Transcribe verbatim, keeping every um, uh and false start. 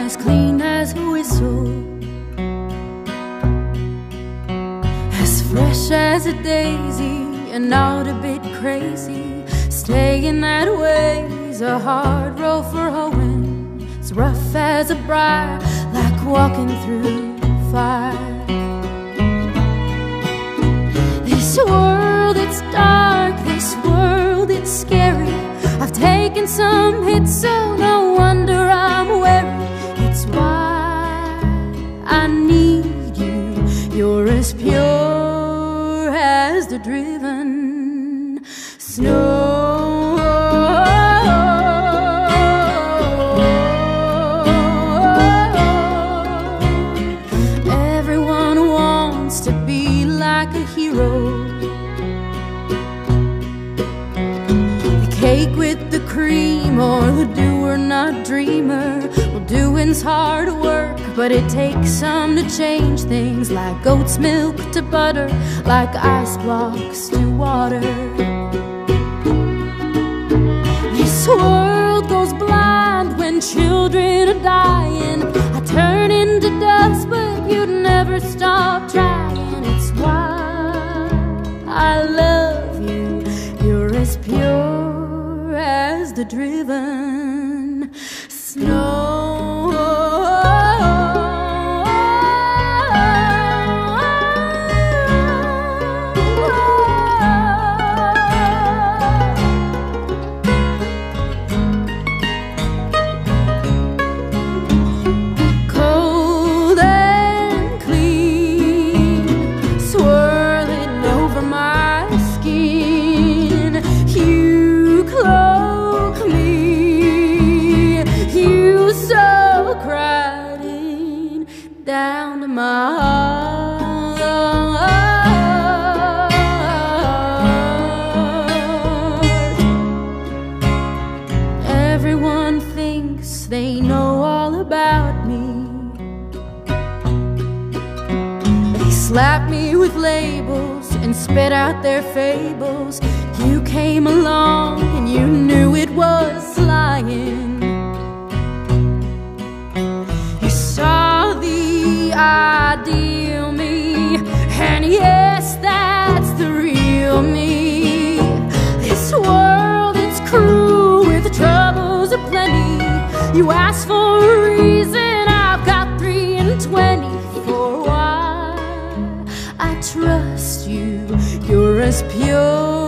as clean as a whistle, as fresh as a daisy, and not a bit crazy. Staying that way's a hard road for hoeing. It's rough as a briar, like walking through fire. This world, it's dark, this world, it's scary. I've taken some hits, so no wonder I'm wary. It's why I need you. You're as pure as the driven snow. Everyone wants to be like a hero. Cake with the cream, or the doer not dreamer. Well, doing's hard work, but it takes some to change things, like goat's milk to butter, like ice blocks to water. This world goes blind when children are dying. I turn into dust, but you'd never stop trying. It's why I love you. You're as pure as the driven snow. Cold and clean, swirling over my skin. You close down to my heart. Everyone thinks they know all about me. They slap me with labels and spit out their fables. You came along and you knew it was lying. Ideal me, and yes, that's the real me. This world, it's cruel with troubles aplenty. You ask for a reason, I've got three and twenty for why I trust you. You're as pure